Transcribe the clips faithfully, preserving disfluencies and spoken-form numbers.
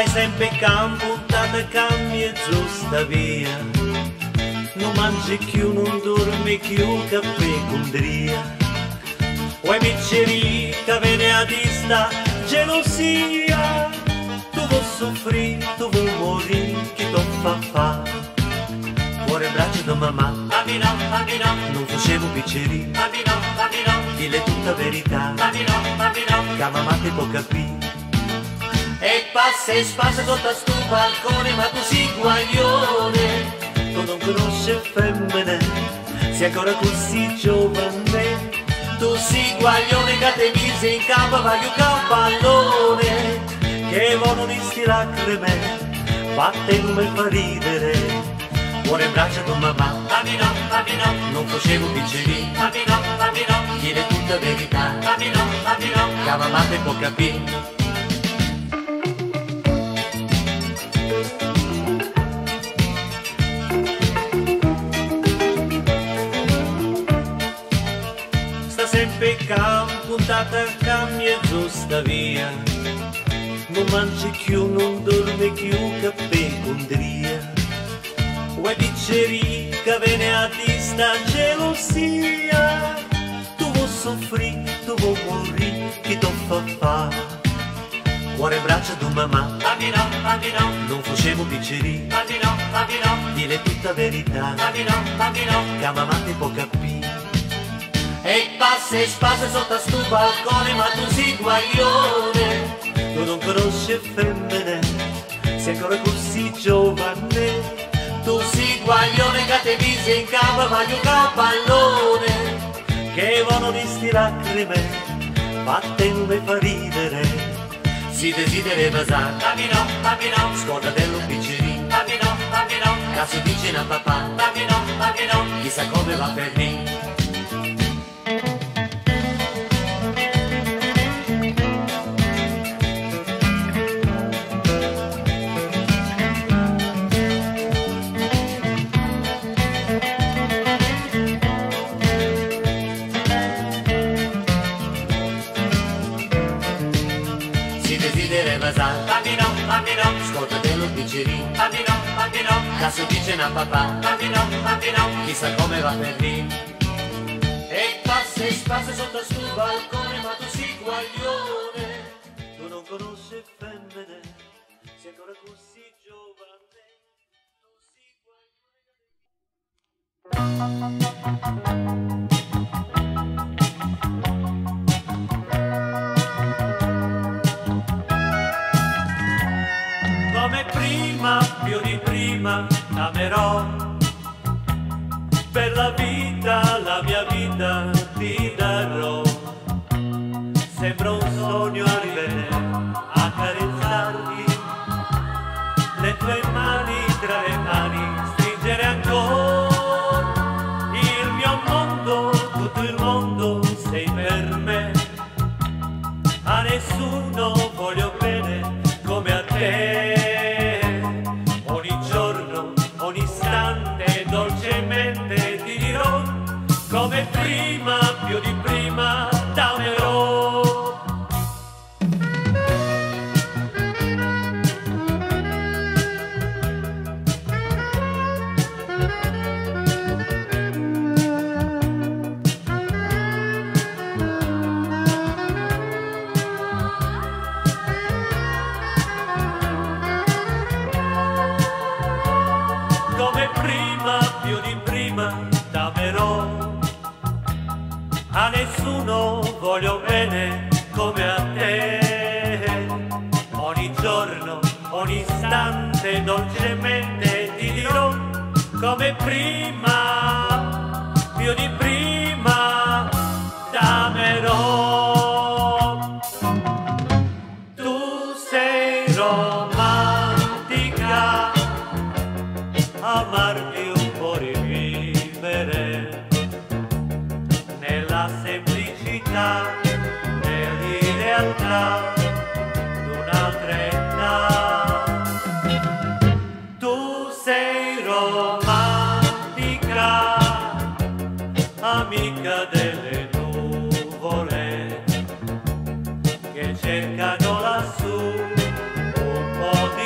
Stai sempre in campo, puntata cambia giusta via. Non mangi più, non dormi più, caffè con dria. Vuoi micceria, che viene a dista, gelosia. Tu vuoi soffrire, tu vuoi morire, chi ti fa fa? Cuore e braccio di mamma, Fammi no, fammi no, non facevo picceria. fammi no, fammi no, Dile tutta verità, fammi no, fammi no. che mamma ti può capire. E passa e spassa sotto a sto balcone, ma tu sei guaglione. Tu non conosci femmine, sei ancora così giovane. Tu sei guaglione che te mise in capo, vai un pallone. Che vogliono di sti lacrime, batte come fa ridere. Cuore e braccia con mamma, Fammi no, fammi no, non facevo picceria. fammi no, fammi no, Chiede tutta verità, fammi no, fammi no. che mamma ti può capire. Sta sempre in campo, puntata cambia giusta via. Non mangi più, non dormi più, caffè con dria. Vuoi picceria, che viene a dista, gelosia. Tu vuoi soffrire, tu vuoi morire, chi ti fa fa? Cuore e braccia di mamma, Fammi no, fammi no, non facevo picceria. fammi no, fammi no, Dile tutta verità, fammi no, fammi no. che mamma ti può capire. E passa e spassa sotto a sto balcone, ma tu sei guaglione. Tu non conosci femmine, sei ancora così giovane. Tu sei guaglione che te mise in capo, vai un pallone. Che vogliono di sti lacrime, batte come fa ridere. Si desidera evasare, Fammi no, fammi no, scorda dello piccerino. fammi no, fammi no, Caso dice a papà, fammi no, fammi no. chissà come va per me. Si desidera evasare, Fammi no, fammi no, scorda dello piccerino. fammi no, fammi no, Caso dice a papà, fammi no, fammi no. chissà come va per me. E passa e spassa sotto a sto balcone, ma tu sei guaglione. Tu non conosci femmine, sei ancora così giovane. Tu sei come prima, più di prima, t'amerò. Per la vita, la mia vita ti darò. Sembra un sogno arrivare a carezzarti, le tue mani tra le mani stringere ancora. Il mio mondo, tutto il mondo sei per me. A nessuno voglio bene come a te. Ogni giorno, ogni istante, dolcemente ti dirò. Come prima, più di prima, t'amerò. Come prima, più di prima, t'amerò. A nessuno voglio bene come a te. Ogni giorno, ogni istante, dolcemente ti dirò. Come prima, più di prima, t'amerò. Tu sei romantica, amarti un po' rivivere nella semplicità, nell'idealità d'un'altra età. Tu sei romantica, amica delle nuvole che cercano lassù un po' di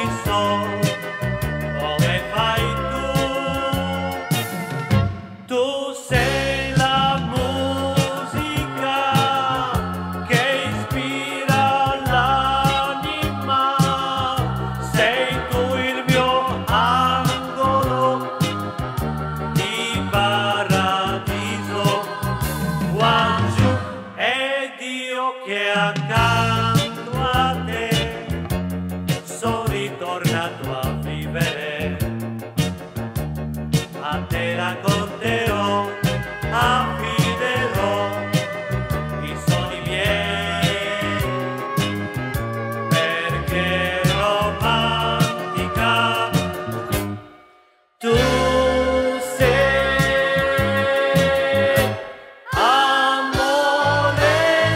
ma te racconterò, affiderò i sogni miei, perché romantica tu sei. Amore,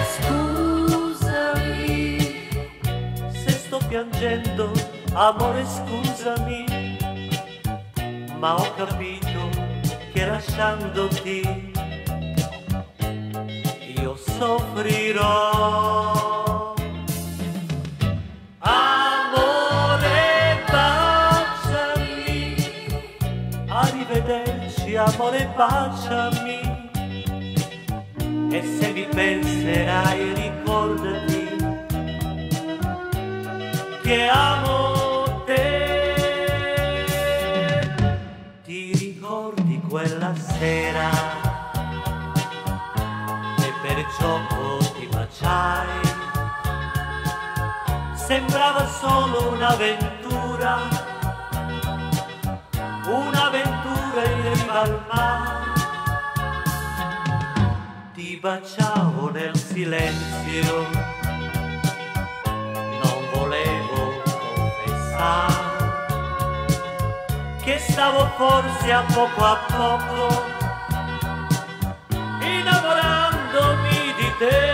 scusami se sto piangendo, amore scusami, ma ho capito che lasciandoti io soffrirò. Amore, baciami, arrivederci, amore, baciami, e se mi penserai ricordati che amo te. Ti ricordi quella sera che per gioco ti baciai? Sembrava solo un'avventura, un'avventura in riva al mare. Ti baciavo nel silenzio, non volevo confessare che stavo forse a poco a poco innamorandomi di te.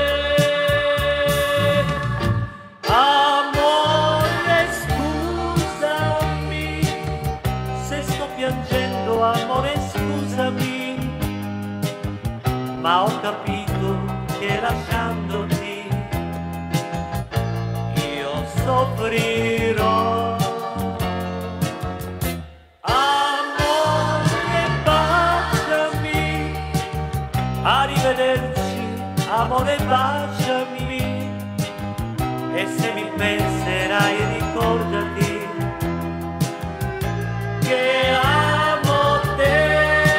Amore, scusami se sto piangendo, amore, scusami, ma ho capito che lasciandoti io soffrirò. Amore, baciami, arrivederci, amore, baciami, e se mi penserai ricordati che amo te.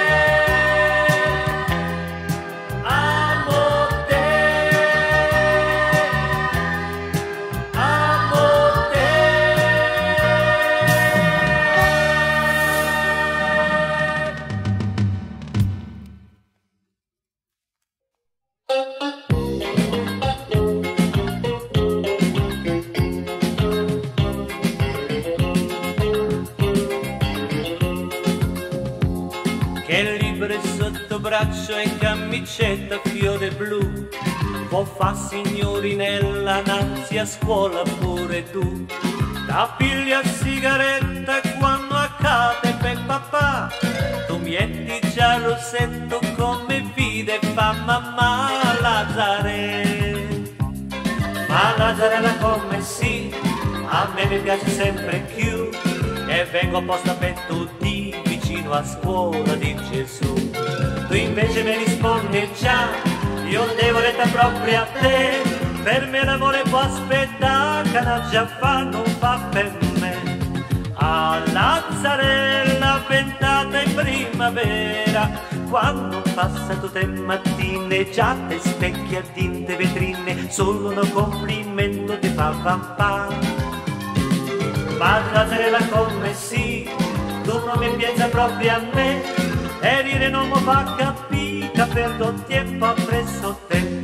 Braccio e camicetta fiore blu, può fa signorinella nanzi a scuola pure tu. Da piglia sigaretta quando accade per papà, tu metti già il rossetto come fide fa mamma Lazzare. Ma Lazzarella come sì, a me mi piace sempre più, e vengo apposta per tutti vicino a scuola di Gesù. Tu invece mi rispondi già, io devo retta proprio a te, per me l'amore può aspettare, che la già fa non fa per me. A Lazzarella ventata in primavera, quando passa tutte le mattine, già te specchi a tinte vetrine, solo un complimento ti fa papà. Ma Lazzarella come sì, tu non mi pensa proprio a me, e dire non mi fa capire che perdo tempo appresso te.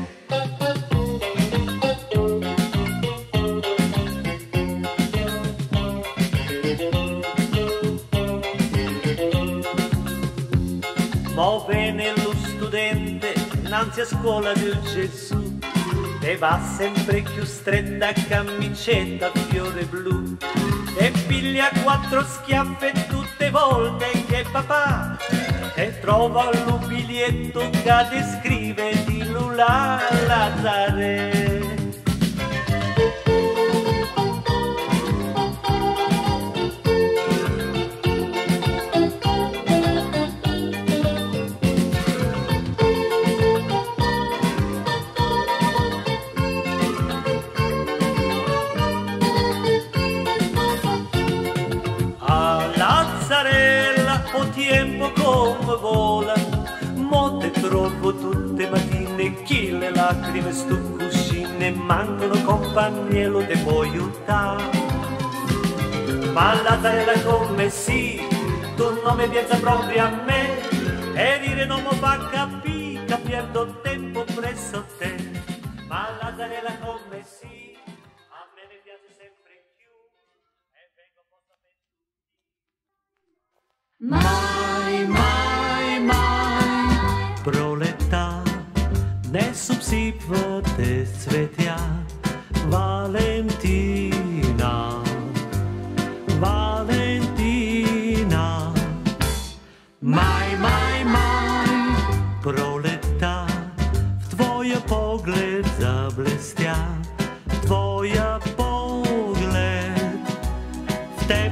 Mo' viene lo studente innanzi a scuola di Gesù, e va sempre più stretta camicetta fiore blu, e piglia quattro schiaffe tutte volte che papà, e trova un biglietto che descrive di Lula Lazzare. O tempo come vola, mo te trovo tutte mattine, chi le lacrime stu cuscine, mancano compagniello te può aiutare. Ma Lazzarella come sì, tu non mi piace proprio a me, e dire non mi fa capire che perdo tempo presso te, ma la darella come sì, a me ne piace sempre più e vengo posta per tutti. Mai, mai, mai, proleta, ne subsipva te svetia, Valentina, Valentina. Maj, maj, maj, proleta, w twoje pogled zablestia, twoja pogled, w te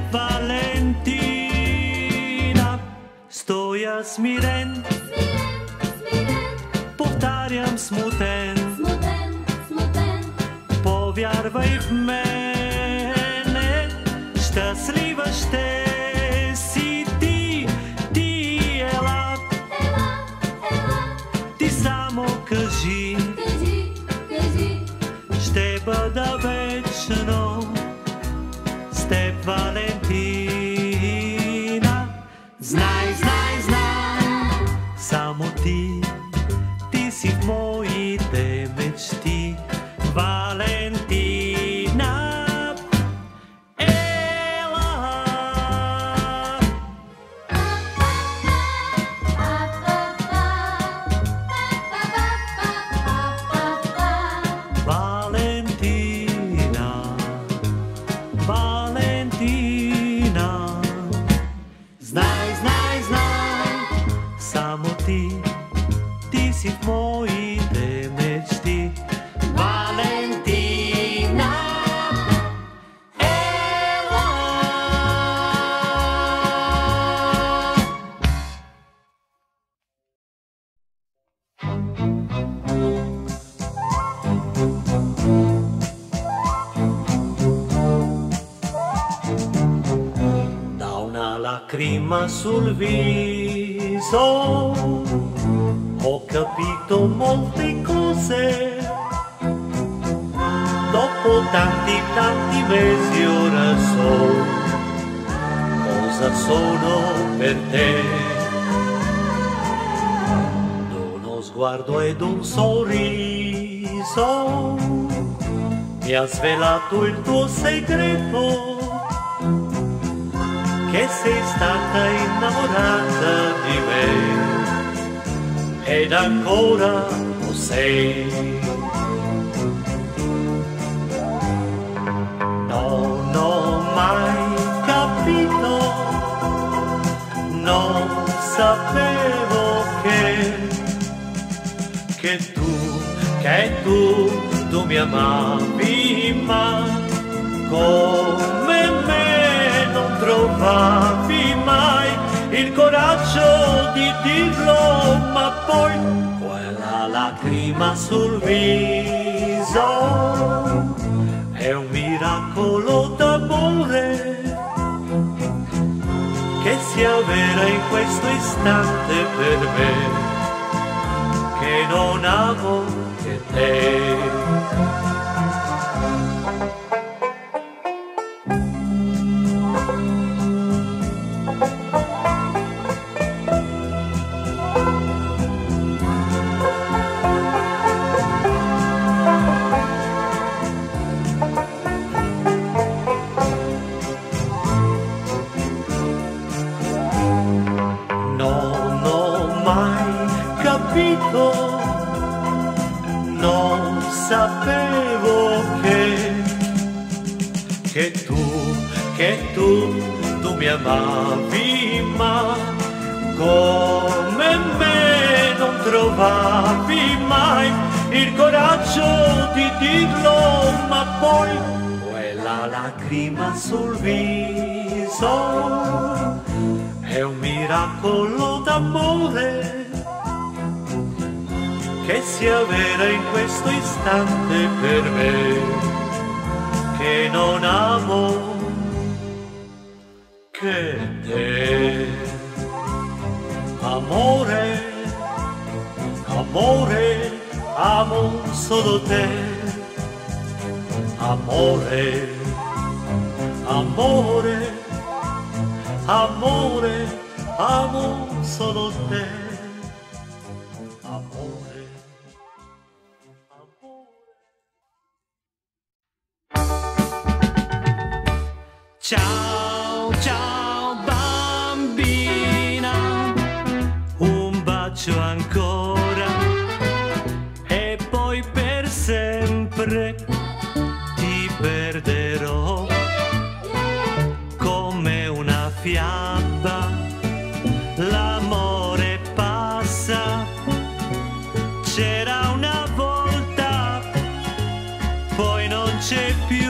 Valentina. Stoja smiren, Smiren, smiren, powtarzam smuten, smuten, smuten. Повярвай в мене, щаслива ще си ти, ти ела, Ела, ела, ти само кажи, кажи, кажи. ще бъда вечно с теб, Валентина. Знай, знай, знай, само ти, ти си в моите мечти, Valentina. Ela. Valentina, Valentina. Znaj, znaj, znaj, samo ti, ti si v moите mečti, Valentina. Ela. Da una lacrima sul viso ho capito molte cose. Dopo tanti tanti mesi ora so cosa sono per te. Uno sguardo ed un sorriso mi ha svelato il tuo segreto, che sei stata innamorata di me ed ancora lo sei. Non ho mai capito, non sapevo che, che tu, che tu, tu mi amavi, ma come me non trovavi mai il coraggio di dirlo, ma poi quella lacrima sul viso è un miracolo d'amore che si avvera in questo istante per me, che non amo che te. Non ho mai capito, non sapevo che, che tu, che tu, tu mi amavi, ma come me non trovavi mai il coraggio di dirlo, ma poi quella lacrima sul viso è un miracolo d'amore che si avvera in questo istante per me, che non amo che te. Amore, amore, amo solo te. Amore, amore, amore, amo solo te. Ciao, ciao bambina, un bacio ancora e poi per sempre ti perderò come una fiaba. L'amore passa, c'era una volta, poi non c'è più.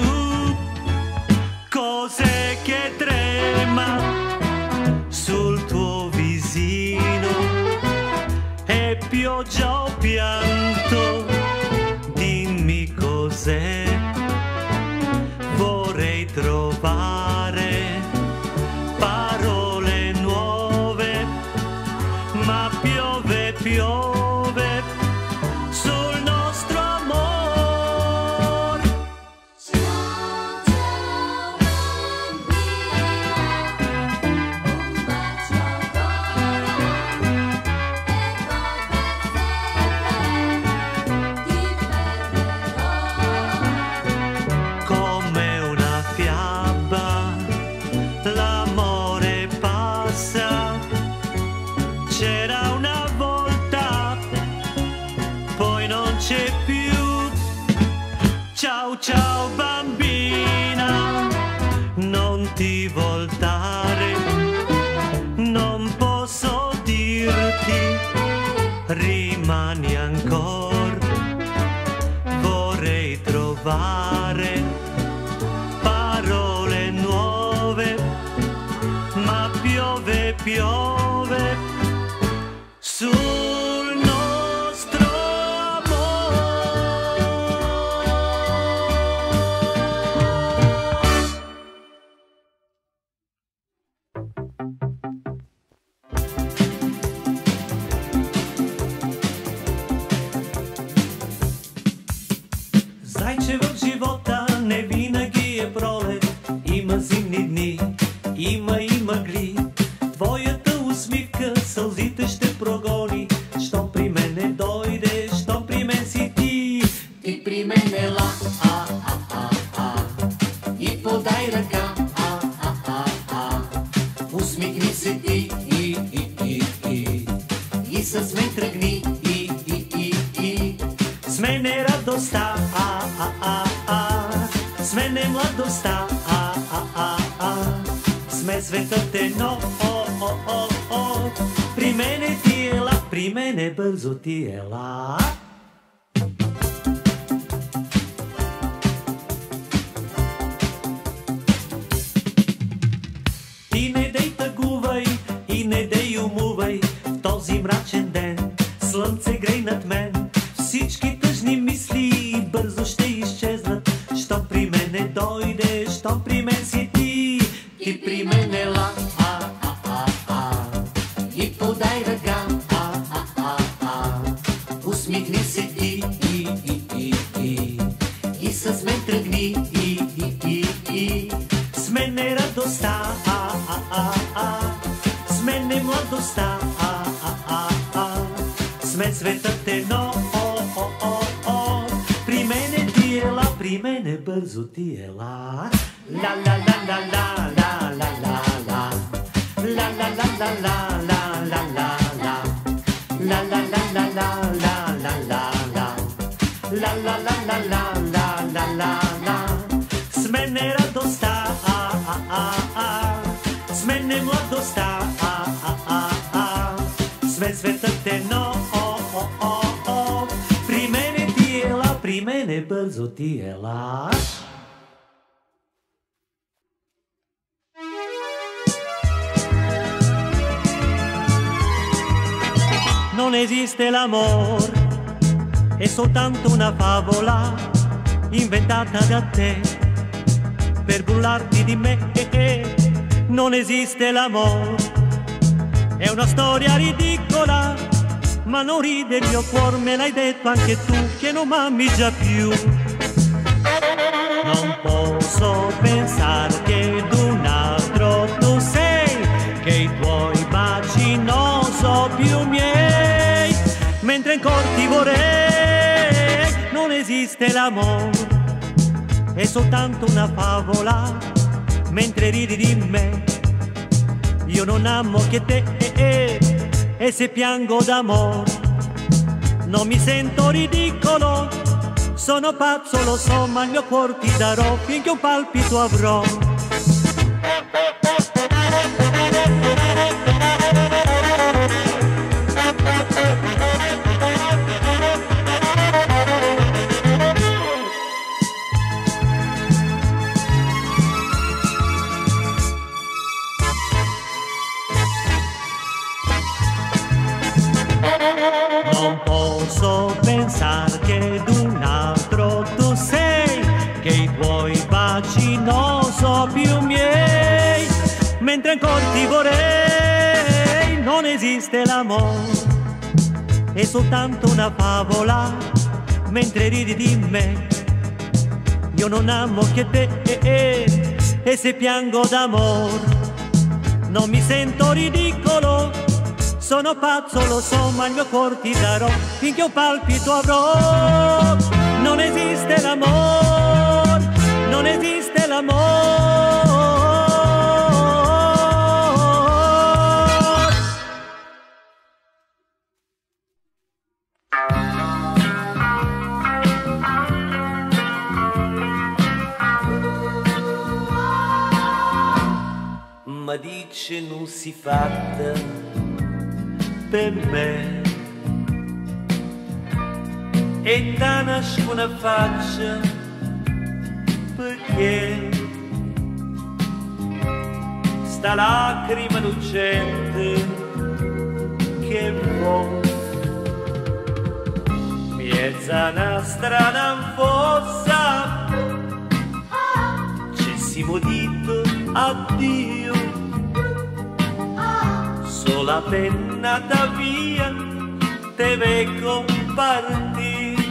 Cos'è che trema sul tuo visino? È pioggia o pianto? Dimmi cos'è. Vorrei trovare parole nuove, ma piove, piove sul nostro amor. Ciao, ciao bambina, un bacio ancora e poi per sempre ti perderò Come una fiaba, l'amore passa, c'era una volta, poi non c'è più. Ciao, ciao bambina, non ti voltare, non posso dirti, rimani ancora. Vorrei trovare parole nuove, ma piove, piove sul nostro amor. Zajčevo života невинаги е пролет, има зимни дни, има и мъгли. Твоята усмивка сълзите ще прогони, що при мене дойде, що при мен си ти. Ти при мен ела, а, а, а, а, и подай ръка, а, а, а, а, усмихни се ти, и, и, и, и, и с мен тръгни, и, и, и, и. С мен е радостта, а, а, а, а, с мен е младостта, а, а, а, а, сме светът едно, о, о, о, о. При мене ти ела, при мене бързо ти ела. И не дей тъгувай, и не дей умувай, в този мрачен ден слънце грей над мен. Всички тъжни мисли бързо ще изчезнат, що при мене дойде, що при мен си ти. Ти при мен ела, а, а, а, а, и подай ръка, а, а, а, а, усмихни се ти, и, и, и, и, и с мен тръгни, и, и, и, и. С мен е радостта, а, а, а, а, с мен е младостта, а, а, а, а, сме светът едно, о, о, о, о. При мене ти ела, при мене бързо ти ела. Ла, ла, ла, ла, ла, ла, ла, ла, ла. Ла, ла, ла, ла, ла, ла, ла, ла, ла. Ла, ла, ла, ла, ла, ла, ла, ла, ла. Ла, ла, ла, ла, ла, ла, ла, ла, ла. С мен е радостта, а, а, а, а. С мен е младостта, а, а, а, а. Сме светът едно, о, о, о, о. При мене ти ела, при мене бързо ти ела. Non esiste l'amore, è soltanto una favola inventata da te per burlarti di me. Non esiste l'amore, è una storia ridicola, ma non ride il mio cuore, me l'hai detto anche tu che non m'ami già più. Non posso pensare che d'un altro tu sei, che i tuoi baci non so più miei, mentre ancora ti vorrei. Non esiste l'amore, è soltanto una favola mentre ridi di me. Io non amo che te, eh, eh, e se piango d'amore non mi sento ridicolo. Sono pazzo, lo so, ma il mio cuore ti darò finché un palpito avrò. Non posso pensare che d'un altro tu sei, che i tuoi baci non so più miei, mentre ancora ti vorrei. Non esiste l'amore, è soltanto una favola, mentre ridi di me. Io non amo che te, eh, eh, e se piango d'amore non mi sento ridicolo. Sono pazzo, lo so, ma il mio cuore ti darò finché un palpito avrò. Non esiste l'amore, non esiste l'amore. Ma dice non si fatta per me, e da nasce una faccia perché sta lacrima lucente che vuoi miezza una strana fossa. Ci siamo dito addio, sola pennata via te vedo partire.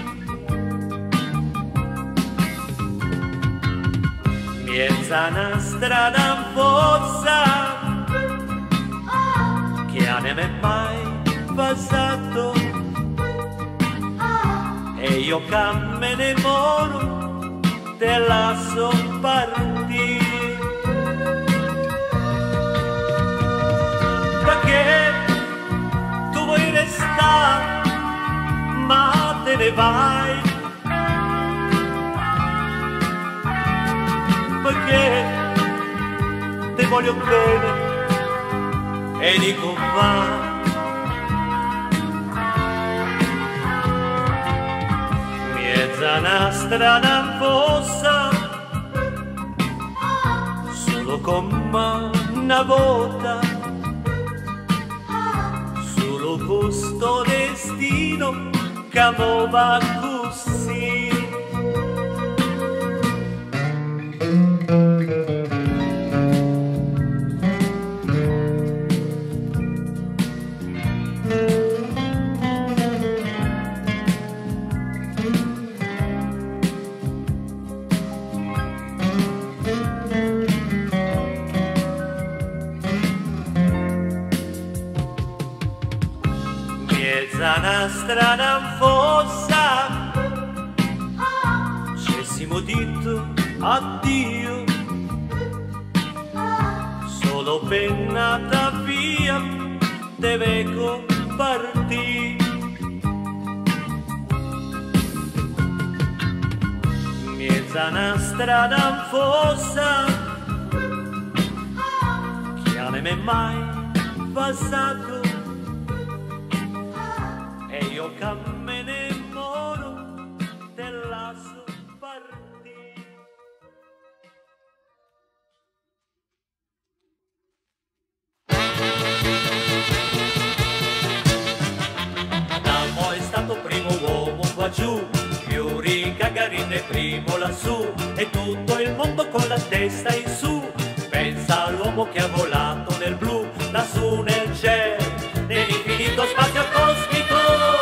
Miezza una strana fossa che a me mai passato, e io che me ne moro te lascio partire. Perché tu vuoi restare ma te ne vai, perché te voglio bene e dico va. Miezza una strana fossa solo come una volta, solo questo destino che mo va così. Miezza una strana fossa ci siamo detto addio, solo pennata via te vedo partire. Miezza una strana fossa che a me mai passato, e io che me ne moro te lascio partire. Adamo è stato primo uomo qua giù, Yuri Gagarin è primo lassù, e tutto il mondo con la testa in su pensa all'uomo che ha volato nel blu, lassù nel cielo, nell'infinito spazio cosmico.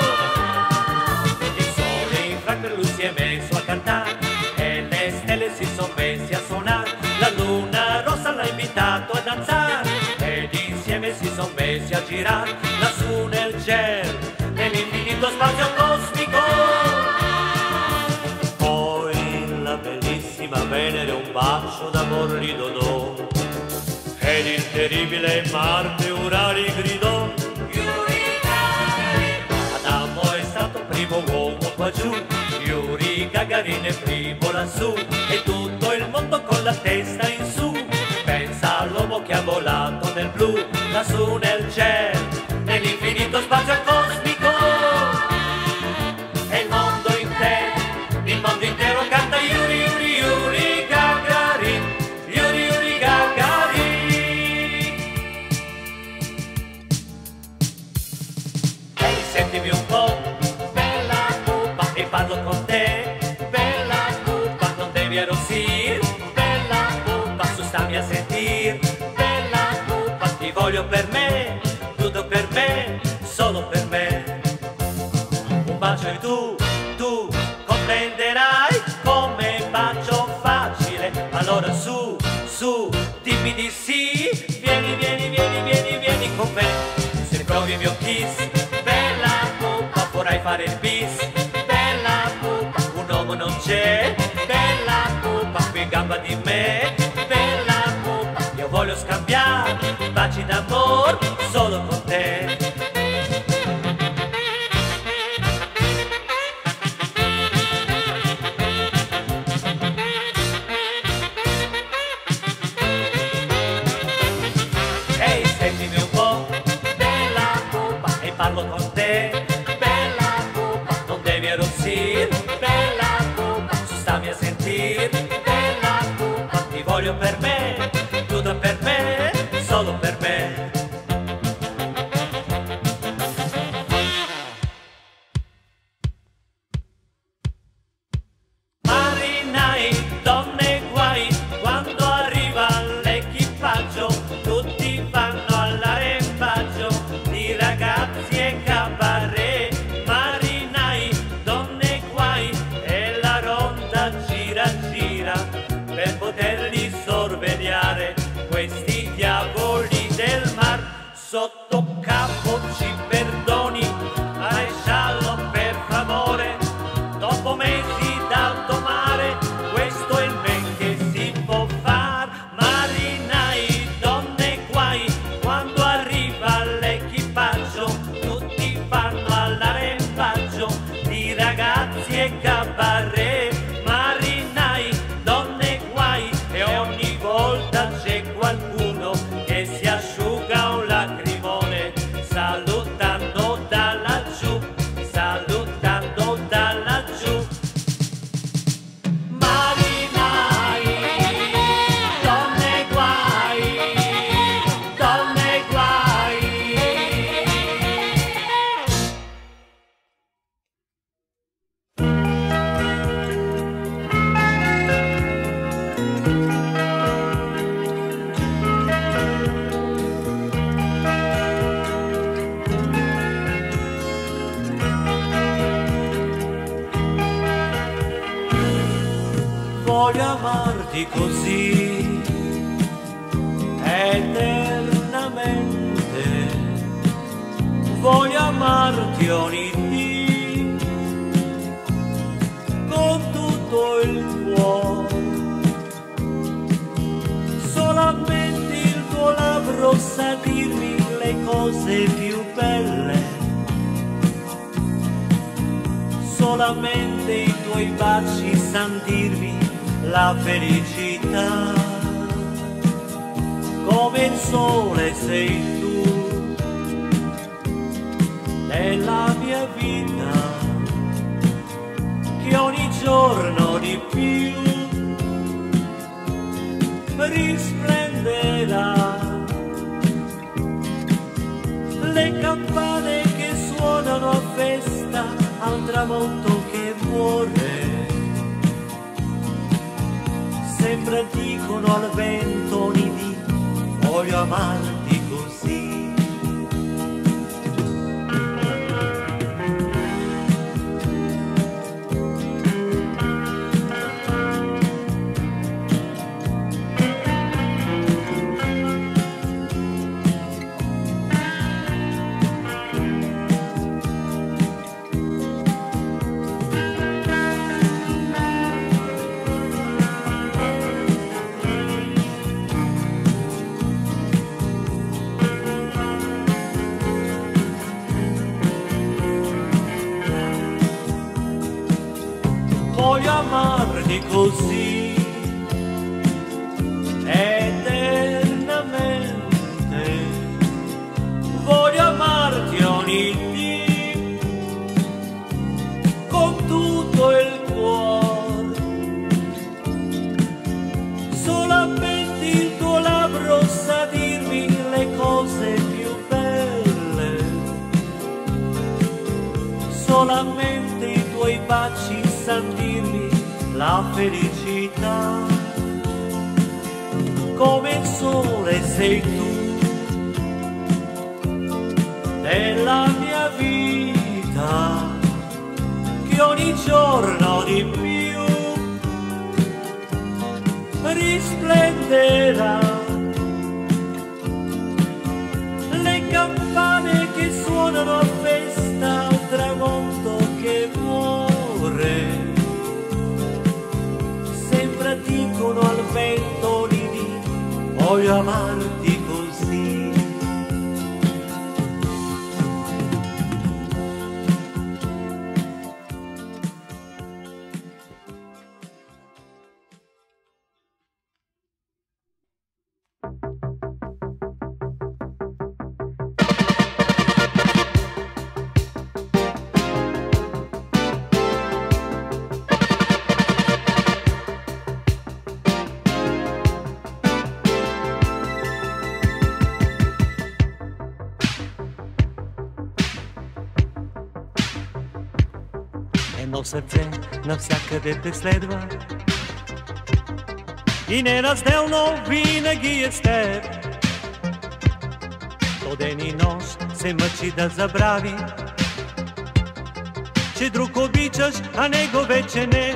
Il sole infranto lui si è messo a cantare e le stelle si sono messe a suonare, la luna rossa l'ha invitato a danzare ed insieme si sono messi a girare lassù nel cielo, nell'infinito spazio cosmico. Poi la bellissima Venere un bacio d'amor gli donò ed il terribile Marte Urali gridò: Yuri Gagarin, Adamo è stato primo uomo qua giù, Yuri Gagarin è primo lassù, e tutto il mondo con la testa in su pensa all'uomo che ha volato nel blu, lassù nel cielo, nell'infinito spazio cosmico. E il mondo intero, il mondo intero canta Yuri, Yuri, Yuri Gagarin, Yuri, Yuri Gagarin. Ehi, sentimi un po', bella pupa, e parlo con te, bella pupa, non devi arrossire, bella pupa, su stammi a sentir, bella pupa, ti voglio per me, tutto per me, solo per me. Un bacio e tu, tu comprenderai come bacio facile. Allora su, su, dimmi di sì, vieni, vieni, vieni, vieni, vieni con me. Se provi il mio kiss, bella pupa, vorrai fare il bis, bella pupa, un uomo non c'è, bella pupa, qui in gamba di me, bella pupa, io voglio scambiare baci d'amor solo con te. Ehi, sentimi un po', bella pupa, e parlo con te, bella pupa, non devi arrossire, bella pupa, su stammi a sentir, bella pupa, ti voglio per me, tutto per me, solo per me. Marinai, donne guai, quando arriva l'equipaggio, tutti vanno all'arrembaggio di ragazzi e cabaret. Marinai, donne guai, e la ronda gira gira per poterli sorvegliare, questi diavoli del mar. Sotto capo ci perdoni, maresciallo per favore, dopo mesi d'alto mare, questo è il men che si può far. Marinai, donne guai, quando arriva l'equipaggio, tutti vanno all'arrembaggio di ragazzi e cabaret. Marinai, donne guai, e ogni volta c'è qualcuno che si asciuga un lacrimone, salutando da laggiù, salutando da laggiù. Marinai, donne guai, donne guai. Voglio amarti così eternamente, voglio amarti ogni dì con tutto il cuore. Solamente il tuo labbro sa dirmi le cose più belle, solamente i tuoi baci san dirmi la felicità. Come il sole sei tu nella mia vita, che ogni giorno di più risplenderà. Le campane che suonano a festa al tramonto che muore, sempre dicono al vento ogni dì, voglio amarti così. voglio amarti così eternamente, voglio amarti ogni dì con tutto il cuore, solamente il tuo labbro sa dirmi le cose più belle, solamente i tuoi baci san dirmi la felicità. Come il sole sei tu nella mia vita, che ogni giorno di più risplenderà. Le campane che suonano a festa, un tramonto che muore, sempre dicono al vento di dì, voglio amarti così. Едно сърце навсякъде те следва и неразделно винаги е с теб. То ден и нощ се мъчи да забрави, че друг обичаш, а него вече не.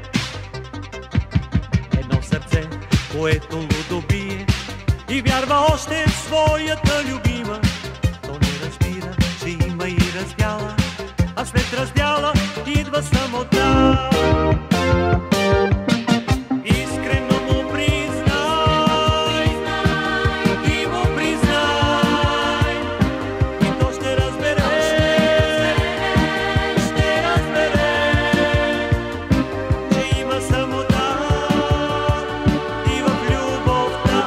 Едно сърце, което лудо бие и вярва още в своята любима. То не разбира, че има и раздяла, а след раздяла идва самота. Искрено му признай, и му признай, и то ще разбере, ще разбере, че има самота и в любовта.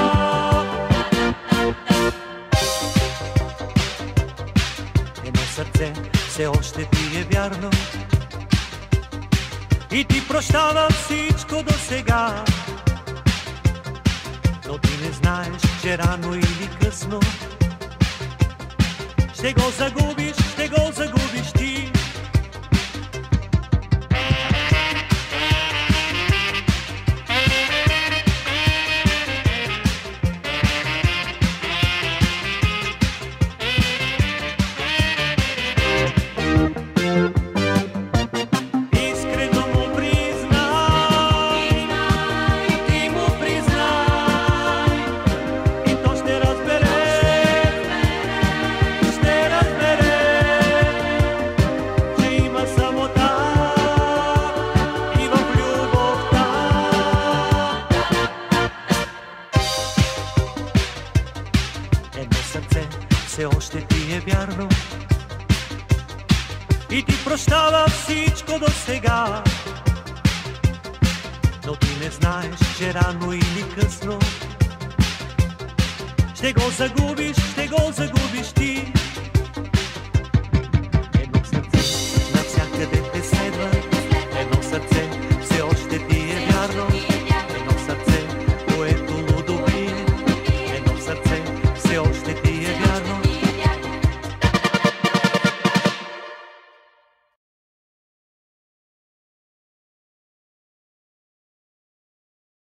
Едно сърце все още ти е вярно и ти прощава всичко до сега, но ти не знаеш, че рано или късно ще го загубиш, ще го загубиш ти. Все още ти е вярно и ти прощава всичко до сега, но ти не знаеш, че рано или късно ще го загубиш, ще го загубиш ти.